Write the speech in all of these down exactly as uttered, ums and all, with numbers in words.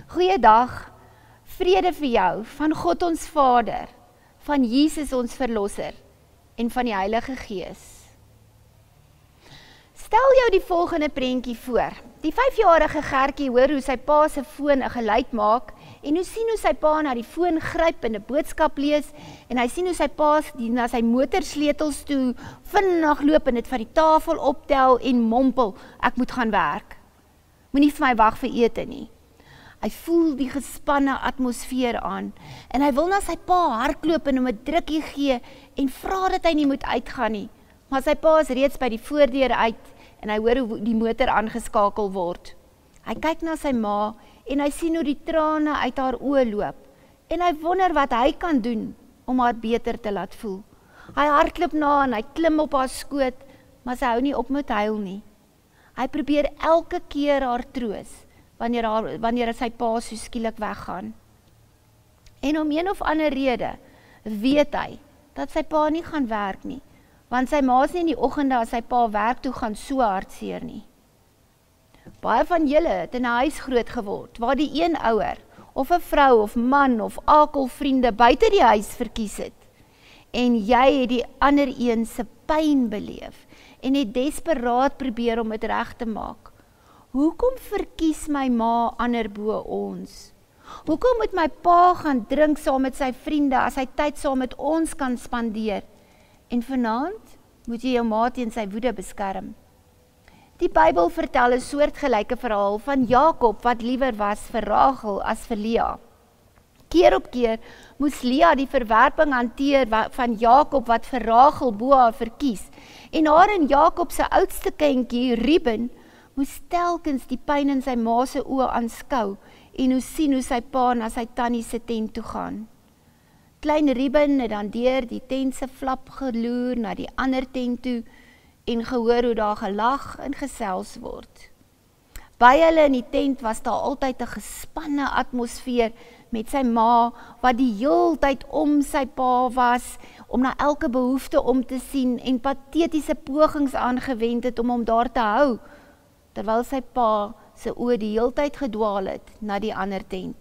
Goeiedag, vrede vir jou, van God ons Vader, van Jesus ons Verlosser en van die Heilige Gees. Stel jou die volgende prentjie voor. Die vyfjarige Gertjie hoor hoe sy pa se foon 'n geluid maak en hoe sien hoe sy pa na die foon gryp en 'n boodskap lees en hy sien hoe sy pa die na sy motorsleutels toe vinnig loop en dit van die tafel optel en mompel, ek moet gaan werk. Moenie vir my wag vir ete nie. Hy voel die gespanne atmosfeer aan en hy wil na sy pa hardloop en hom 'n drukkie gee en vra dat hy nie moet uitgaan nie. Maar sy pa is reeds by die voordeur uit en hy hoor hoe die motor aangeskakel word. Hy kyk na sy ma en hy sien hoe die trane uit haar oë loop en hy wonder wat hy kan doen om haar beter te laat voel. Hy hardloop na en hy klim op haar skoot, maar sy hou nie op met huil nie. Hy probeer elke keer haar troos wanneer, haar, wanneer sy pa so skielik weggaan. En om een of ander rede weet hy dat sy pa nie gaan werk nie, want sy ma is nie in die oggende as sy pa werk toe gaan so hartseer nie. Baie van julle het in 'n huis groot geword, waar die een ouer, of 'n vrou of man of akel vriende buite die huis verkies het. En jy het die ander een se pyn beleef, en het desperaat probeer om dit reg te maak. Hoekom verkies my ma ander bo ons? Hoekom moet my pa gaan drink saam met sy vriende, as hy tyd saam met ons kan spandeer? En vanaand moet jy jou ma teen sy woede beskerm. Die Bybel vertel 'n soortgelyke verhaal van Jakob wat liewer was vir Rachel as vir Lea. Keer op keer moes Lea die verwerping hanteer van Jakob wat vir Rachel bo haar verkies, en haar en Jakob se oudste kindjie, Reuben, moes telkens die pyn in sy ma se oë aanskou en hoe sien hoe sy pa na sy tannie se tent toe gaan. Klein Reuben het dan deur die tent se flap geloer na die ander tent toe en gehoor hoe daar gelag en gesels word. By hulle in die tent was daar altyd 'n gespanne atmosfeer met sy ma wat die heeltyd om sy pa was om na elke behoefte om te sien en patetiese pogings aangewend het om hom daar te hou, terwyl sy pa se oë die heeltyd gedwaal het na die ander tent.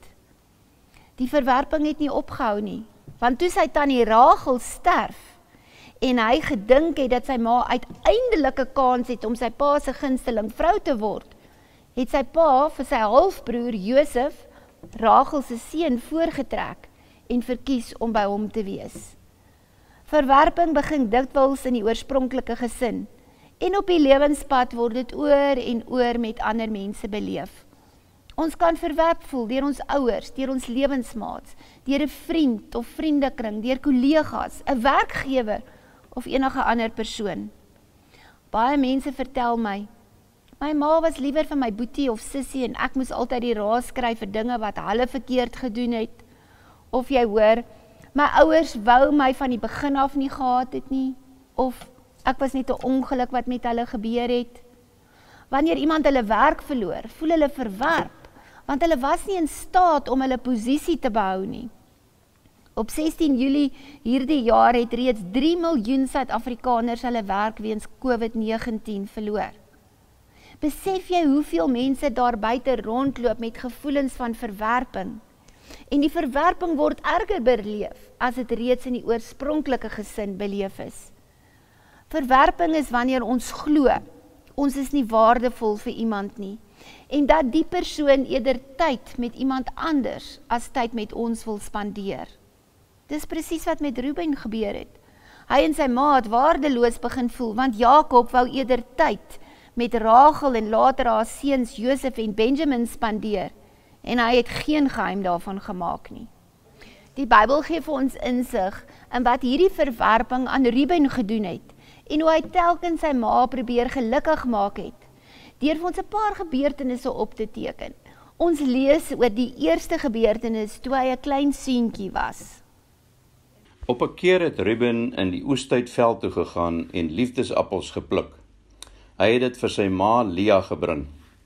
Die verwerping het nie opgehou nie, want toe sy tannie Rachel sterf en hy gedink het dat sy ma uiteindelik 'n kans het om sy pa se gunsteling vrou te word, het sy pa vir sy halfbroer Josef, Rachel se seun, voorgetrek en verkies om by hom te wees. Verwerping begin dikwels in die oorspronklike gesin, en op die lewenspad word dit oor en oor met ander mense beleef. Ons kan verwerp voel deur ons ouers, deur ons lewensmaats, deur 'n vriend of vriendekring, deur kollegas, 'n werkgewer of enige ander persoon. Baie mense vertel my, my ma was liewer vir my boetie of sussie en ek moes altyd die raas kry vir dinge wat hulle verkeerd gedoen het. Of jy hoor, my ouers wou my van die begin af nie gehad het nie, of ek was net 'n ongeluk wat met hulle gebeur het. Wanneer iemand hulle werk verloor, voel hulle verwerp, want hulle was nie in staat om hulle posisie te behou nie. Op sestien Julie hierdie jaar het reeds drie miljoen Suid-Afrikaners hulle werk weens COVID negentien verloor. Besef jy hoeveel mense daar buite rondloop met gevoelens van verwerping? En die verwerping word erger beleef as dit reeds in die oorspronklike gesin beleef is. Verwerping is wanneer ons glo, ons is nie waardevol vir iemand nie, en dat die persoon eerder tyd met iemand anders as tyd met ons wil spandeer. Dis presies wat met Reuben gebeur het. Hy en sy ma het waardeloos begin voel, want Jakob wou eerder tyd met Rachel en later haar seuns Josef en Benjamin spandeer, en hy het geen geheim daarvan gemaak nie. Die Bybel gee vir ons insig in wat hierdie verwerping aan Reuben gedoen het, en hoe hy telkens sy ma probeer gelukkig maak het, deur vir ons 'n paar gebeurtenisse op te teken. Ons lees oor die eerste gebeurtenis toe hy 'n klein seentjie was. Op 'n keer het Reuben in die oestydveld toe gegaan en liefdesappels gepluk. Hy het dit vir sy ma Lea gebring.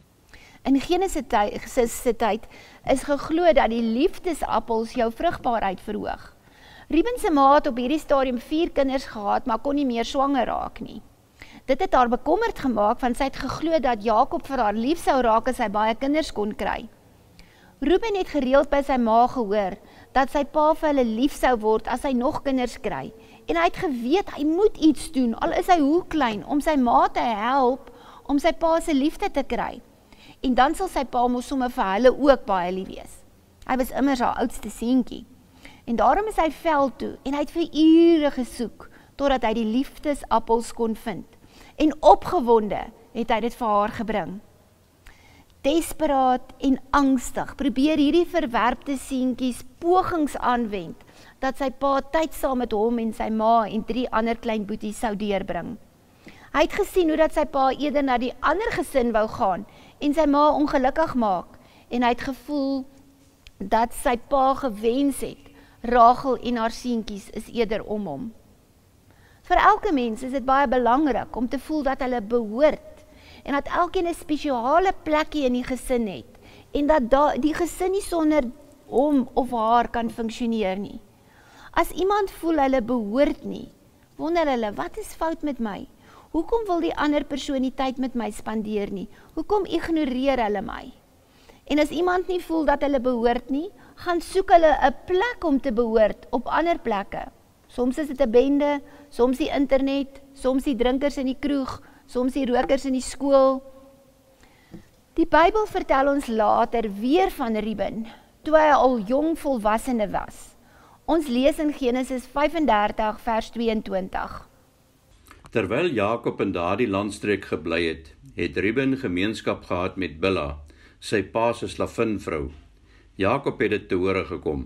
In Genesis se tyd is geglo dat die liefdesappels jou vrugbaarheid verhoog. Reuben se ma het op hierdie stadium vier kinders gehad, maar kon nie meer swanger raak nie. Dit het haar bekommerd gemaak, want sy het geglo dat Jakob vir haar lief sou raak as hy baie kinders kon kry. Ruben het gereeld by sy ma gehoor, dat sy pa vir hulle lief sou word as hy nog kinders kry. En hy het geweet, hy moet iets doen, al is hy hoe klein, om sy ma te help, om sy pa se liefde te kry. En dan sal sy pa mos sommer vir hulle ook baie lief wees. Hy was immers haar oudste seentjie. En daarom is hy veld toe, en hy het vir ure gesoek, totdat hy die liefdesappels kon vind. En opgewonde het hy dit vir haar gebring. Desperaat en angstig probeer hierdie verwerpte seentjies pogings aanwend, dat sy pa tyd saam met hom en sy ma en drie ander klein boeties sou deurbring. Hy het gesien hoe dat sy pa eerder na die ander gesin wou gaan en sy ma ongelukkig maak, en hy het gevoel dat sy pa gewens het, Rachel en haar seentjies is eerder om hom. Vir elke mens is dit baie belangrik om te voel dat hulle behoort, en dat elkeen 'n spesiale plekkie in die gesin het, en dat da, die gesin nie sonder hom of haar kan funksioneer nie. As iemand voel hulle behoort nie, wonder hulle, wat is fout met my? Hoekom wil die ander persoon nie tyd met my spandeer nie? Hoekom ignoreer hulle my? En as iemand nie voel dat hulle behoort nie, gaan soek hulle 'n plek om te behoort op ander plekke. Soms is dit 'n bende, soms die internet, soms die drinkers in die kroeg, soms die rokers in die skool. Die Bybel vertel ons later weer van Ruben, toe hy al jong volwassene was. Ons lees in Genesis vyf en dertig vers tweeëntwintig. Terwyl Jakob in daardie landstreek gebly het, het Ruben gemeenskap gehad met Bilha, sy pa se slavinvrou. Jakob het dit te hore gekom.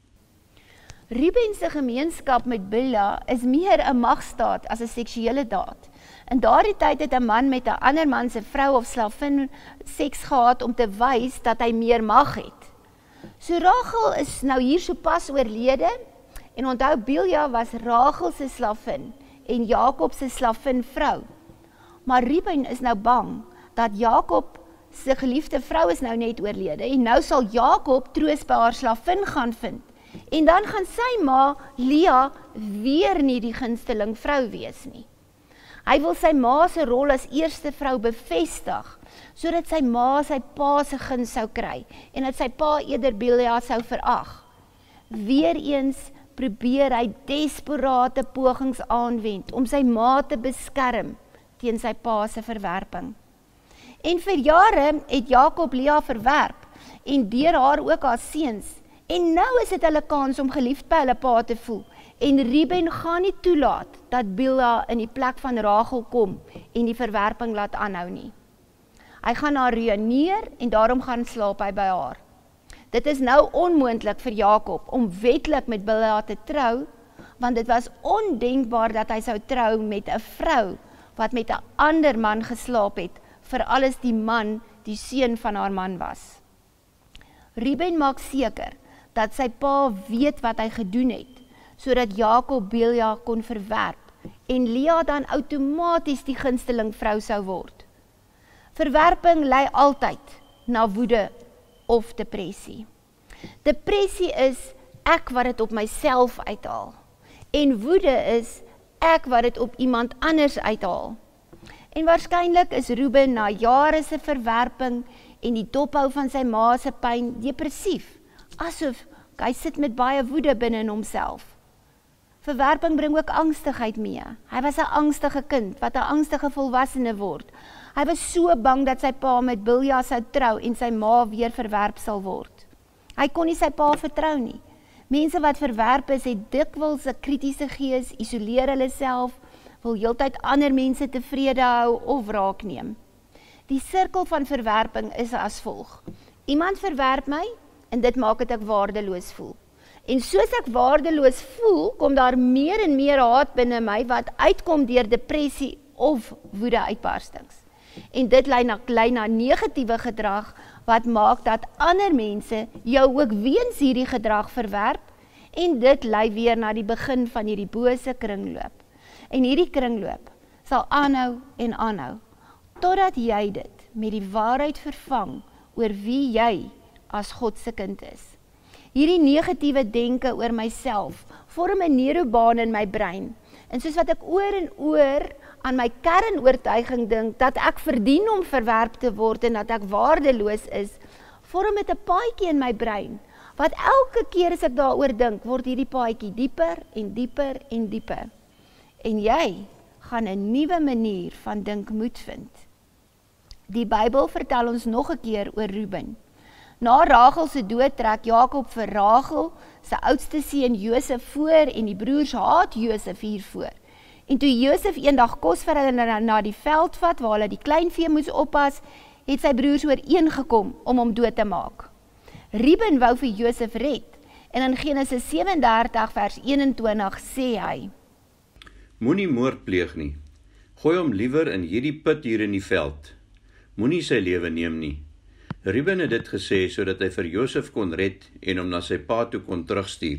Ruben se gemeenskap met Bilha is meer 'n magstaat as 'n seksuele daad. In daardie tyd het 'n man met 'n ander man se vrou of slavin seks gehad om te wys dat hy meer mag het. So Rachel is nou hier so pas oorlede, en onthou Bilha was Rachel se slavin en Jakob se slavin vrou. Maar Ruben is nou bang dat Jakob se geliefde vrou is nou net oorlede, en nou sal Jakob troos by haar slavin gaan vind. En dan gaan sy ma, Lea, weer nie die gunsteling vrou wees nie. Hy wil sy ma se rol as eerste vrou bevestig, sodat sy ma sy pa se guns sou kry, en dat sy pa eerder Bilha sou verag. Weereens probeer hy desperate pogings aanwend, om sy ma te beskerm, teen sy pa se verwerping. En vir jare het Jakob Lea verwerp, en deur haar ook haar seuns, en nou is dit hulle kans om geliefd by hulle pa te voel, en Ruben gaan nie toelaat, dat Bilha in die plek van Rachel kom, en die verwerping laat aanhou nie. Hy gaan haar ruïneer, en daarom gaan slaap hy by haar. Dit is nou onmoontlik vir Jakob, om wetlik met Bilha te trou, want dit was ondenkbaar dat hy sou trou met 'n vrou, wat met 'n ander man geslaap het, vir alles die man, die seun van haar man was. Ruben maak seker, dat sy pa weet wat hy gedoen het, sodat Jakob Bilha kon verwerp, en Lea dan outomaties die gunsteling vrou sou word. Verwerping lei altyd na woede of depressie. Depressie is ek wat dit op myself uithaal, en woede is ek wat dit op iemand anders uithaal. En waarskynlik is Ruben na jare se verwerping en die dophou van sy ma se pyn depressief, asof hy sit met baie woede binne in homself. Verwerping bring ook angstigheid mee. Hy was 'n angstige kind, wat 'n angstige volwassene word. Hy was so bang dat sy pa met Bilha sou trou en sy ma weer verwerp sal word. Hy kon nie sy pa vertrou nie. Mense wat verwerp is, het dikwels 'n kritiese gees, isoleer hulle self, wil heeltyd ander mense tevrede hou of raak neem. Die sirkel van verwerping is as volg. Iemand verwerp my, en dit maak het ek waardeloos voel. En soos ek waardeloos voel, kom daar meer en meer haat binne my, wat uitkom deur depressie of woede uitbarstings. En dit lei na, lei na negatiewe gedrag, wat maak dat ander mense jou ook weens hierdie gedrag verwerp, en dit lei weer na die begin van hierdie bose kringloop. En hierdie kringloop sal aanhou en aanhou, totdat jy dit met die waarheid vervang oor wie jy as God se kind is. Hierdie negatiewe denke oor myself vorm 'n neurobaan in my brein, en soos wat ek oor en oor aan my kernoortuiging dink, dat ek verdien om verwerp te word en dat ek waardeloos is, vorm dit 'n paadjie in my brein, wat elke keer as ek daaroor dink, word hierdie paadjie dieper en dieper en dieper. En jy gaan 'n nuwe manier van dink moet vind. Die Bybel vertel ons nog 'n keer oor Ruben. Na Rachel se dood trek Jakob vir Rachel, sy oudste seun Josef voor en die broers haat Josef hiervoor. En toe Josef eendag kos vir hulle na, na die veld vat, waar hulle die kleinvee moes oppas, het sy broers ooreengekom om hom dood te maak. Ruben wou vir Josef red, en in Genesis sewe en dertig vers een en twintig sê hy: Moenie moord pleeg nie. Gooi hom liewer in hierdie put hier in die veld. Moenie sy lewe neem nie. Ruben het dit gesê sodat hy vir Josef kon red en hom na sy pa toe kon terugstuur.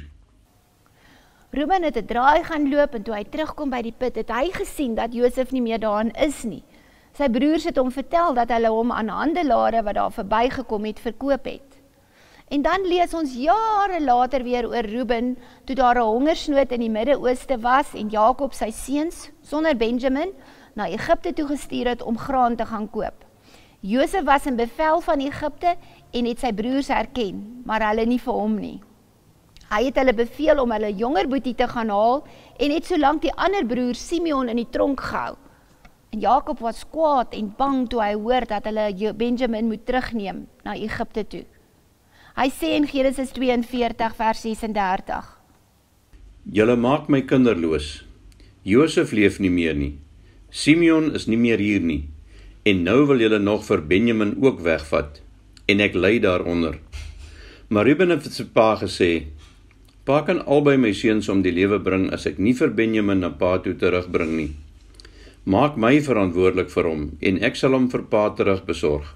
Ruben het 'n draai gaan loop en toe hy terugkom by die put, het hy gesien dat Josef nie meer daarin is nie. Sy broers het hom vertel dat hulle hom aan handelare wat daar verbygekom het verkoop het. En dan lees ons jare later weer oor Ruben, toe daar 'n hongersnood in die Midde-Ooste was en Jakob sy seuns, sonder Benjamin, na Egipte toe gestuur het om graan te gaan koop. Josef was in bevel van Egipte en het sy broers herken, maar hulle nie vir hom nie. Hy het hulle beveel om hulle jonger boetie te gaan haal en het solank die ander broer Simeon in die tronk gehou. En Jakob was kwaad en bang toe hy hoor dat hulle Benjamin moet terugneem na Egipte toe. Hy sê in Genesis twee en veertig vers ses en dertig: Julle maak my kinderloos. Josef leef nie meer nie. Simeon is nie meer hier nie. En nou wil julle nog vir Benjamin ook wegvat. En ek ly daaronder. Maar Ruben het vir sy pa gesê: Pa kan albei my seuns om die lewe bring as ek nie vir Benjamin na pa toe terugbring nie. Maak my verantwoordelik vir hom en ek sal hom vir pa terug besorg.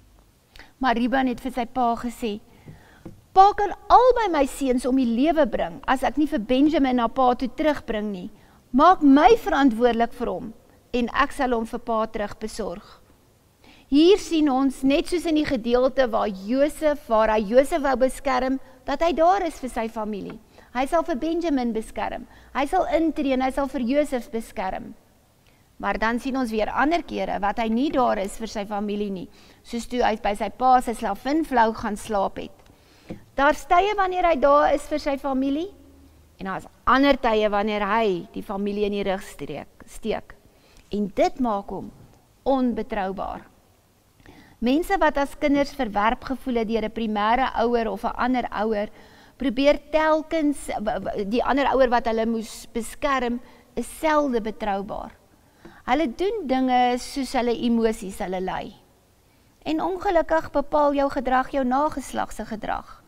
Maar Ruben het vir sy pa gesê: Pa kan albei my seuns om die lewe bring as ek nie vir Benjamin na pa toe terugbring nie. Maak my verantwoordelik vir hom en ek sal hom vir pa terug besorg. Hier sien ons, net soos in die gedeelte waar Josef, waar hy Josef wou beskerm, dat hy daar is vir sy familie. Hy sal vir Benjamin beskerm, hy sal intree en hy sal vir Josef beskerm. Maar dan sien ons weer ander kere wat hy nie daar is vir sy familie nie, soos toe hy by sy pa se slavin flou gaan slaap het. Daar's tye wanneer hy daar is vir sy familie, en daar's ander tye wanneer hy die familie in die rug steek. En dit maak hom onbetroubaar. Mense wat as kinders verwerp gevoel het deur 'n primêre ouer of 'n ander ouer, probeer telkens, die ander ouer wat hulle moes beskerm, is selde betroubaar. Hulle doen dinge soos hulle emosies hulle lei. En ongelukkig bepaal jou gedrag jou nageslag se gedrag.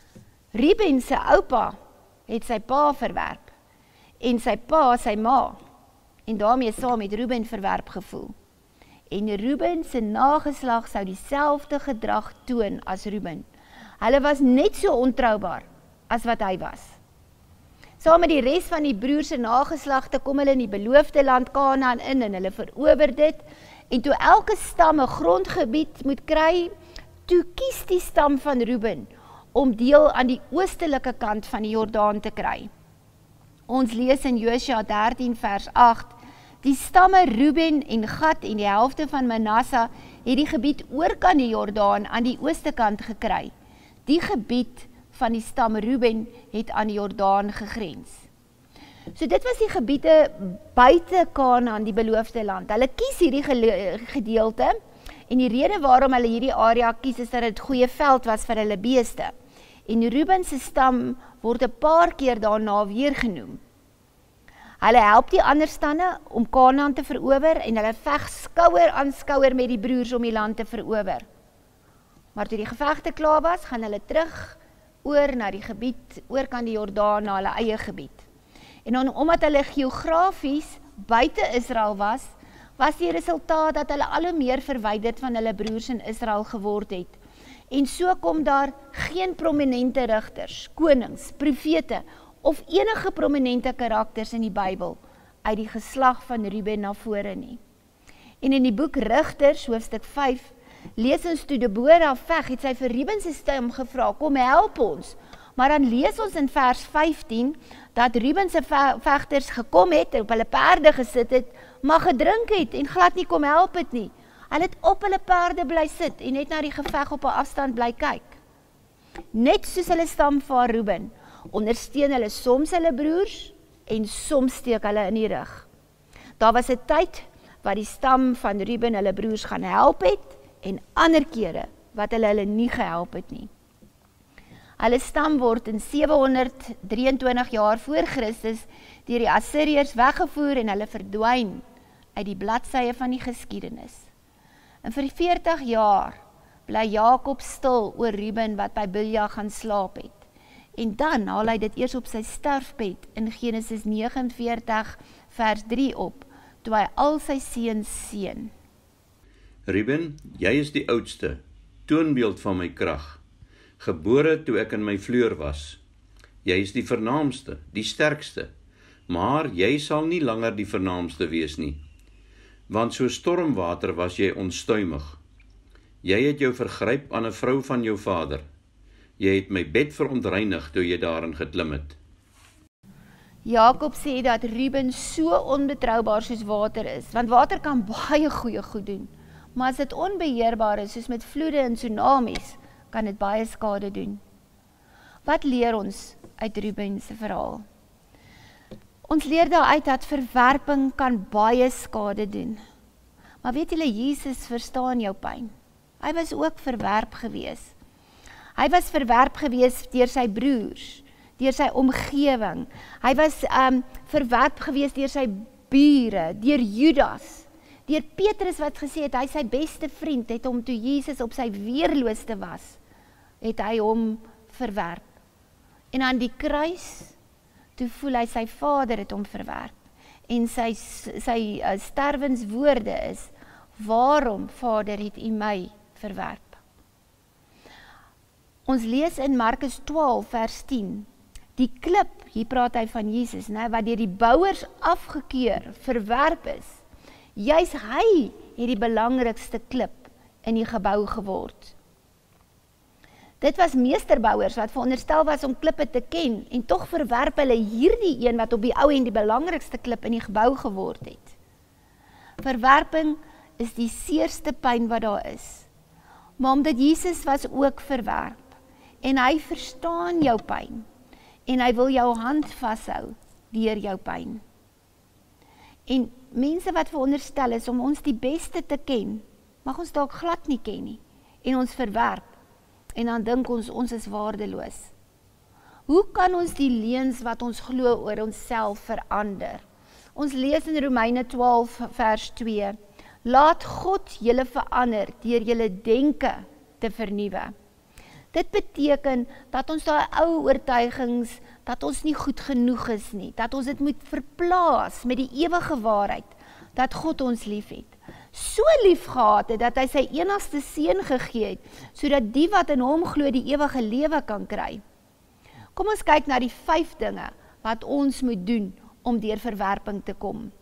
Ruben se oupa het sy pa verwerp, en sy pa sy ma, en daarmee saam met Ruben verwerp gevoel. En Ruben se nageslag sou dieselfde gedrag toon as Ruben. Hulle was net so ontroubaar as wat hy was. Saam met die res van die broers se nageslagte kom hulle in die beloofde land Kanaan in en hulle verower dit. En toe elke stam 'n grondgebied moet kry, toe kies die stam van Ruben om deel aan die oostelike kant van die Jordaan te kry. Ons lees in Josua dertien vers agt: Die stamme Ruben en Gad en die helfte van Manasse het die gebied oorkant die Jordaan aan die ooste kant gekry. Die gebied van die stam Ruben het aan die Jordaan gegrens. So dit was die gebiede buite Kanaan, die beloofde land. Hulle kies hierdie gedeelte en die rede waarom hulle hierdie area kies is dat dit goeie veld was vir hulle beeste. En Ruben se stam word 'n paar keer daarna weer genoem. Hulle help die ander stamme om Kanaan te verower en hulle veg skouer aan skouer met die broers om die land te verower. Maar toe die gevegte klaar was, gaan hulle terug oor na die gebied, oor kan die Jordaan na hulle eie gebied. En dan, omdat hulle geografies buite Israel was, was die resultaat dat hulle al hoe meer verwyderd van hulle broers in Israel geword het. En so kom daar geen prominente rigters, konings, profete of enige prominente karakters in die Bybel uit die geslag van Ruben na vore nie. En in die boek Rigters, hoofstuk vyf, lees ons toe Deborah veg, het sy vir Ruben se stem gevra, kom help ons. Maar dan lees ons in vers vyftien, dat Ruben se vegters gekom het, op hulle perde gesit het, maar gedrink het en glad nie kom help het nie. Hulle het op hulle perde bly sit en net na die geveg op 'n afstand bly kyk. Net soos hulle stamvader Reuben, ondersteun hulle soms hulle broers en soms steek hulle in die rug. Daar was 'n tyd wat die stam van Reuben hulle broers gaan help het en ander kere wat hulle hulle nie gehelp het nie. Hulle stam word in sewehonderddrieëntwintig jaar voor Christus deur die Assiriërs weggevoer en hulle verdwyn uit die bladsye van die geskiedenis. En vir veertig jaar bly Jakob stil oor Reuben wat by Bilja gaan slaap het. En dan haal hy dit eers op sy sterfbed in Genesis vyf negenenveertig vers drie op, toe hy al sy seuns seën. Reuben, jy is die oudste, toonbeeld van my krag, gebore toe ek in my vleuer was. Jy is die vernaamste, die sterkste, maar jy sal nie langer die vernaamste wees nie, want so stormwater was jy onstuimig. Jy het jou vergryp aan 'n vrou van jou vader. Jy het my bed verontreinig toe jy daarin geklim het. Jakob sê dat Reuben so onbetroubaar soos water is, want water kan baie goeie goed doen, maar as dit onbeheerbaar is, soos met vloede en tsunamies, kan dit baie skade doen. Wat leer ons uit Reuben se verhaal? Ons leer daaruit dat verwerping kan baie skade doen. Maar weet julle, Jesus verstaan jou pyn. Hy was ook verwerp gewees. Hy was verwerp gewees deur sy broers, deur sy omgewing. Hy was um, verwerp gewees deur sy bure, deur Judas, deur Petrus wat gesê het, hy sy beste vriend, het hom toe Jesus op sy weerloosste was, het hy hom verwerp. En aan die kruis, toe voel hy sy vader het hom verwerp. En sy, sy uh, sterwenswoorde is, waarom, Vader, het u my verwerp? Ons lees in Markus twaalf vers tien, die klip, hier praat hy van Jesus, né, wat deur die bouers afgekeur, verwerp is, juis hy het die belangrikste klip in die gebou geword. Dit was meesterbouers wat veronderstel was om klippe te ken, en tog verwerp hulle hierdie een wat op die ou en die belangrikste klip in die gebou geword het. Verwerping is die seerste pyn wat daar is, maar omdat Jesus was ook verwerp, en hy verstaan jou pyn, en hy wil jou hand vashou deur jou pyn. En mense wat veronderstel is om ons die beste te ken, mag ons dalk glad nie ken nie, en ons verwerp, en dan dink ons, ons is waardeloos. Hoe kan ons die leuns wat ons glo oor onsself verander? Ons lees in Romeine twaalf vers twee, laat God julle verander deur julle denke te vernuwe. Dit beteken dat ons daai ou oortuigings, dat ons nie goed genoeg is nie, dat ons dit moet verplaas met die ewige waarheid, dat God ons lief het. So lief gehad het, dat hy sy enigste seun gegee het, sodat die wat in hom glo die ewige lewe kan kry. Kom ons kyk na die vyf dinge wat ons moet doen om deur verwerping te kom.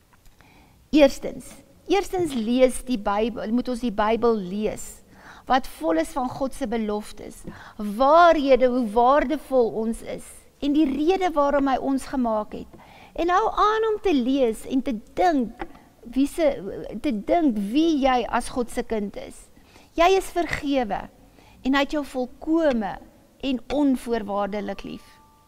Eerstens, eerstens lees die Bybel, moet ons die Bybel lees, wat vol is van God se beloftes, waarhede, hoe waardevol ons is, en die rede waarom hy ons gemaak het. En hou aan om te lees en te dink, wie se, te dink wie jy as God se kind is. Jy is vergewe, en hy het jou volkome en onvoorwaardelik lief.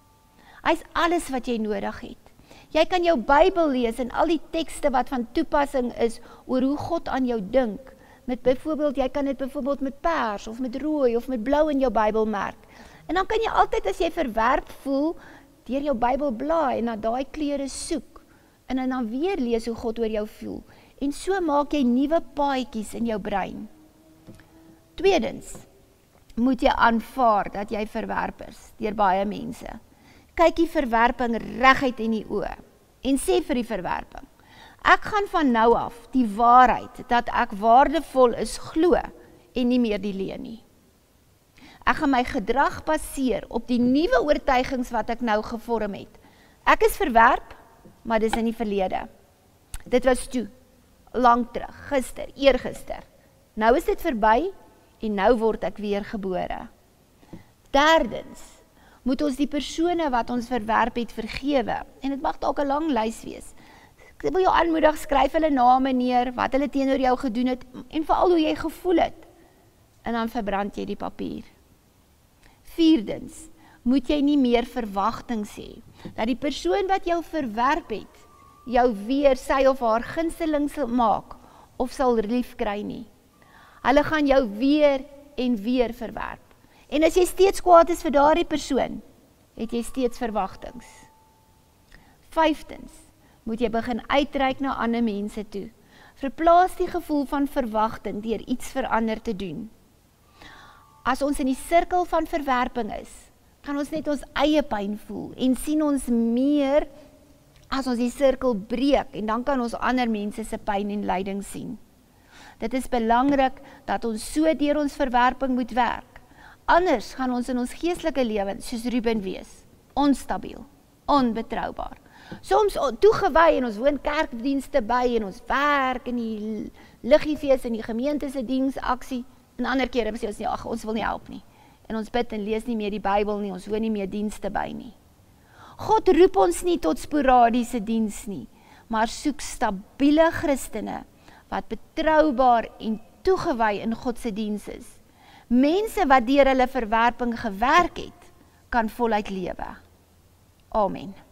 Hy is alles wat jy nodig het. Jy kan jou Bybel lees en al die tekste wat van toepassing is oor hoe God aan jou dink. Met byvoorbeeld, jy kan dit byvoorbeeld met pers of met rooi of met blou in jou Bybel merk. En dan kan jy altyd as jy verwerp voel, deur jou Bybel blaai en na daai kleure soek. En dan weer lees hoe God oor jou voel. En so maak jy nuwe paadjies in jou brein. Tweedens, moet jy aanvaar dat jy verwerp is deur baie mense. Kyk die verwerping reguit in die oë en sê vir die verwerping, ek gaan van nou af die waarheid dat ek waardevol is glo en nie meer die leuen nie. Ek gaan my gedrag baseer op die nuwe oortuigings wat ek nou gevorm het. Ek is verwerp, maar dis in die verlede. Dit was toe, lang terug, gister, eergister. Nou is dit verby en nou word ek weer gebore. Derdens, moet ons die persone wat ons verwerp het vergewe, en dit mag dalk 'n lang lys wees. Ek wil jou aanmoedig, skryf hulle name neer, wat hulle teenoor jou gedoen het, en veral hoe jy gevoel het. En dan verbrand jy die papier. Vierdens, moet jy nie meer verwagtings hê, dat die persoon wat jou verwerp het, jou weer sy of haar gunsteling sal maak, of sal lief kry nie. Hulle gaan jou weer en weer verwerp. En as jy steeds kwaad is vir daardie persoon, het jy steeds verwagtings. Vyftens, moet jy begin uitreik na ander mense toe. Verplaas die gevoel van verwagting deur iets verander te doen. As ons in die sirkel van verwerping is, kan ons net ons eie pyn voel en sien ons meer as ons die sirkel breek en dan kan ons ander mense se pyn en lyding sien. Dit is belangrik dat ons so deur ons verwerping moet werk. Anders gaan ons in ons geestelike lewens soos Ruben wees, onstabiel, onbetroubaar. Soms toegewy en ons woon kerkdienste by en ons werk in die liggiefies en die gemeente se diensaksie. En ander kere sê ons nie, ag, ons wil nie help nie. En ons bid en lees nie meer die Bybel nie, ons woon nie meer dienste by nie. God roep ons nie tot sporadiese diens nie, maar soek stabiele Christene wat betroubaar en toegewy in God se diens is. Mense wat deur hulle verwerping gewerk het, kan voluit lewe. Amen.